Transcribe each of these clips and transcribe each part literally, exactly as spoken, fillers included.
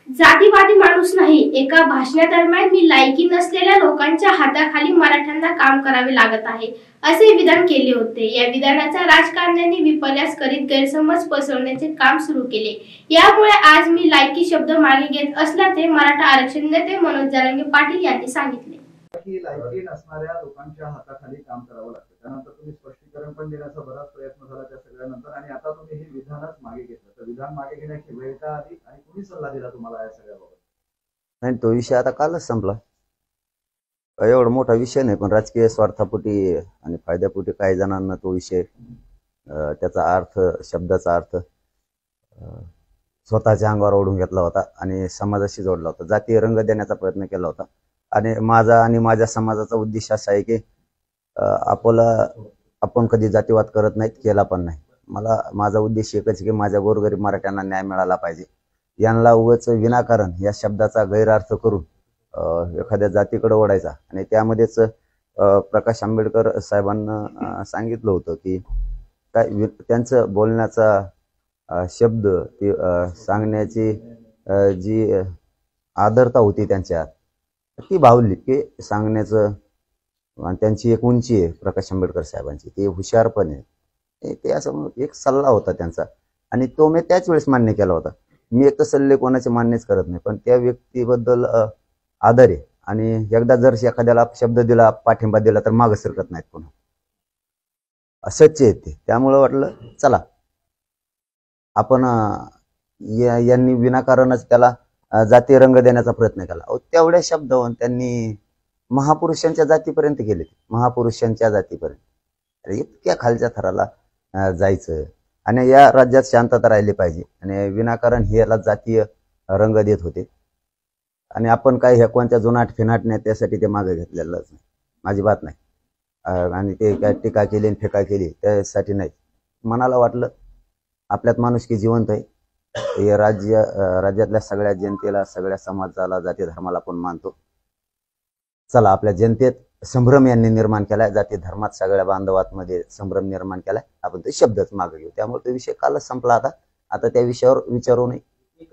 जातीवादी माणूस नाही। एका भाषणादरम्यान मी लायकी नसलेल्या लोकांच्या हाताखाली मराठ्यांना काम करावे लागत आहे असे विधान केले होते। या विधानाचा राजकारण्यांनी विपर्यास करीत गैरसमज पसरवण्याचे काम सुरू केले। यामुळे आज मी लायकी शब्द मागे घेत असल्याचे मराठा आरक्षण नेते मनोज जरांगे पाटील यांनी सांगितले। लायकी नसणाऱ्या लोकांच्या हाताखाली काम करावं लागतं। त्यानंतर तुम्ही स्पष्टीकरण पण देण्याचा बराच प्रयत्न झाला त्या सगळ्यानंतर, आणि आता तुम्ही हे विधानच मागे घेतलं। तर विधान मागे घेण्याची वेळ का आली आणि कुणी सल्ला दिला तुम्हाला या सगळ्याबाबत? नाही, तो विषय आता कालच संपला। एवढा मोठा विषय नाही, पण राजकीय स्वार्थापोटी आणि फायद्यापोटी काही जणांना तो विषय त्याचा अर्थ, शब्दाचा अर्थ स्वतःच्या अंगावर ओढून घेतला होता आणि समाजाशी जोडला होता, जातीय रंग देण्याचा प्रयत्न केला होता। आणि माझा आणि माझ्या समाजाचा उद्देश असा आहे की आपला आपण कधी जातीवाद करत नाहीत, केला पण नाही। मला माझा उद्देश एकच की माझ्या गोरगरीब मराठ्यांना न्याय मिळाला पाहिजे। यांना उगाच विनाकारण या शब्दाचा गैरअर्थ करून एखाद्या जातीकडे ओढायचा। आणि त्यामध्येच प्रकाश आंबेडकर साहेबांना सांगितलं होतं की काय त्यांचं बोलण्याचा शब्द, ती सांगण्याची जी आदरता होती त्यांच्यात, ती भावली की सांगण्याचं, आणि त्यांची एक उंची आहे प्रकाश आंबेडकर साहेबांची, ते हुशार पण आहे, ते असं एक सल्ला होता त्यांचा, आणि तो मी त्याच वेळेस मान्य केला होता। मी एक तर सल्ले कोणाचे मान्यच करत नाही, पण त्या व्यक्तीबद्दल आदर आहे, आणि एकदा जर एखाद्याला शब्द दिला, पाठिंबा दिला, तर मागं सरकत नाहीत पुन्हा, असंच आहे ते। त्यामुळं वाटलं चला आपण यांनी विनाकारणच त्याला जातीय रंग देण्याचा प्रयत्न केला। तेवढ्या शब्दावरून त्यांनी महापुरुषांच्या जातीपर्यंत गेले, महापुरुषांच्या जातीपर्यंत। इतक्या खालच्या थराला जायचं, आणि या राज्यात शांतता राहिली पाहिजे, आणि विनाकारण हे याला जातीय रंग देत होते। आणि आपण काय ह्या कोणत्या जुनाट फिनाट नाही त्यासाठी ते मागे घेतलेलंच नाही, माझी बात नाही। आणि ते काय टीका केली आणि फेका केली त्यासाठी नाही, मनाला वाटलं आपल्यात माणुसकी जिवंत आहे। हे राज्य राज्यातल्या सगळ्या जनतेला, सगळ्या समाजाला, जाती धर्माला आपण मानतो। चला आपल्या जनतेत संभ्रम यांनी निर्माण केलाय, जाती धर्मात सगळ्या बांधवांमध्ये संभ्रम निर्माण केलाय, आपण ते शब्दच मागे घेऊ। त्यामुळे तो विषय कालच संपला। आता आता त्या विषयावर विचारू नये।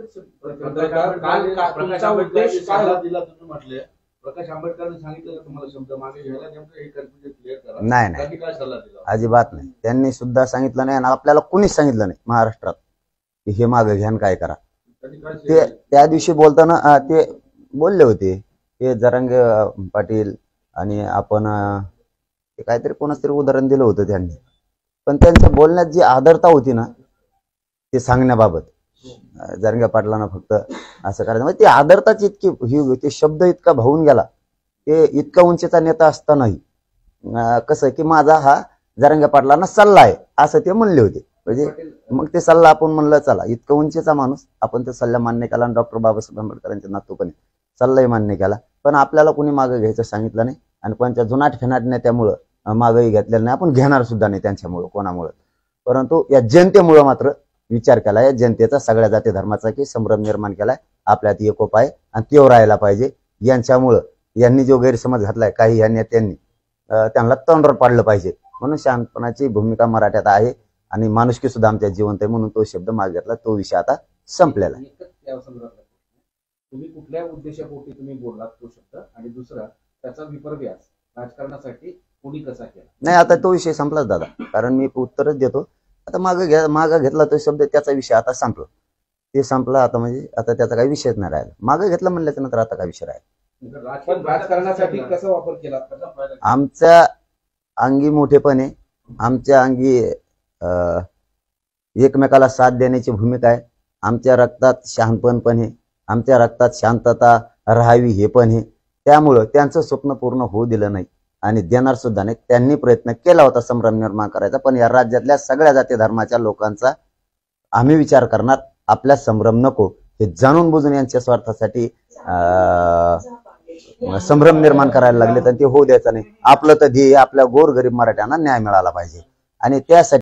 प्रकाश आंबेडकरांनी सांगितलं का तुम्हाला शब्द मागे घ्यायला? नेमकं हे कन्फ्युजन क्लिअर करा। नाही नाही, काय सल्ला दिला? अजिबात नाही, त्यांनी सुद्धा सांगितलं नाही, आणि आपल्याला कुणीच सांगितलं नाही महाराष्ट्रात की हे मागे घ्यान काय करा। ते त्या दिवशी बोलताना ते बोलले होते, हे जरांगे पाटील, आणि आपण काहीतरी कोणाच तरी उदाहरण दिलं होतं त्यांनी, पण त्यांच्या बोलण्यात जी आदरता होती ना, ते सांगण्याबाबत जरांगे पाटलांना फक्त असं करायचं, म्हणजे ती आदरताच इतकी ही, ते शब्द इतका भावून गेला। ते इतका उंचीचा नेता असतानाही कसं की माझा हा जरांगे पाटलांना सल्ला आहे असं ते म्हणले होते। म्हणजे मग ते सल्ला आपण म्हणलं चला, इतका उंचीचा माणूस, आपण ते सल्ला मान्य केला, आणि डॉक्टर बाबासाहेब आंबेडकरांच्या नातूपणे सल्लाही मान्य केला, पण आपल्याला कोणी मागे घ्यायचं सांगितलं नाही, आणि कोणत्या जुनाट फिनाट नेत्यामुळं मागेही घेतलेलं नाही, आपण घेणार सुद्धा नाही त्यांच्यामुळं, कोणामुळं, परंतु या जनतेमुळं मात्र विचार केला, या जनतेचा, सगळ्या जाती धर्माचा की संभ्रम निर्माण केलाय, आपल्यात एकोप आहे आणि तो राहायला पाहिजे। यांच्यामुळं यांनी जो गैरसमज घातलाय काही या नेत्यांनी, त्यांना तोंडावर पाडलं पाहिजे, म्हणून शांतपणाची भूमिका मराठ्यात आहे, आणि माणुसकी सुद्धा आमच्या जिवंत आहे, म्हणून तो शब्द मागे घेतला। तो विषय आता संपलेला आहे। तुम्ही कुठल्या उद्देशापोटी तुम्ही बोललात तो शब्द, आणि दुसरा त्याचा विपर्यास राजकारणासाठी कोणी कसा केला? नाही, आता तो विषय संपलाच दादा, कारण मी उत्तरच देतो। आता मागे घ्या, मागे घेतला तो शब्द, त्याचा विषय आता संपला, ते संपला आता, म्हणजे आता त्याचा काही विषयच नाही राहिला। मागे घेतला म्हणल्याच्या नंतर आता काय विषय राहिला? राजकारणासाठी कसा वापर केला? आमच्या अंगी मोठेपणे, आमच्या अंगी एकमेकाला साथ देण्याची भूमिका आहे, आमच्या रक्तात शहाणपण पण आहे, आमच्या रक्तात शांतता राहावी हे पण आहे। त्यामुळं त्यांचं स्वप्न पूर्ण होऊ दिलं नाही, आणि देणार सुद्धा नाही। त्यांनी प्रयत्न केला होता संभ्रम निर्माण करायचा, पण या राज्यातल्या सगळ्या जाती धर्माच्या लोकांचा आम्ही विचार करणार, आपल्या संभ्रम नको हे जाणून बुजून यांच्या स्वार्थासाठी संभ्रम निर्माण करायला लागले, तर ते होऊ द्यायचं नाही। आपलं तर ध्येय आपल्या गोरगरीब मराठ्यांना न्याय मिळाला पाहिजे, आणि त्यासाठी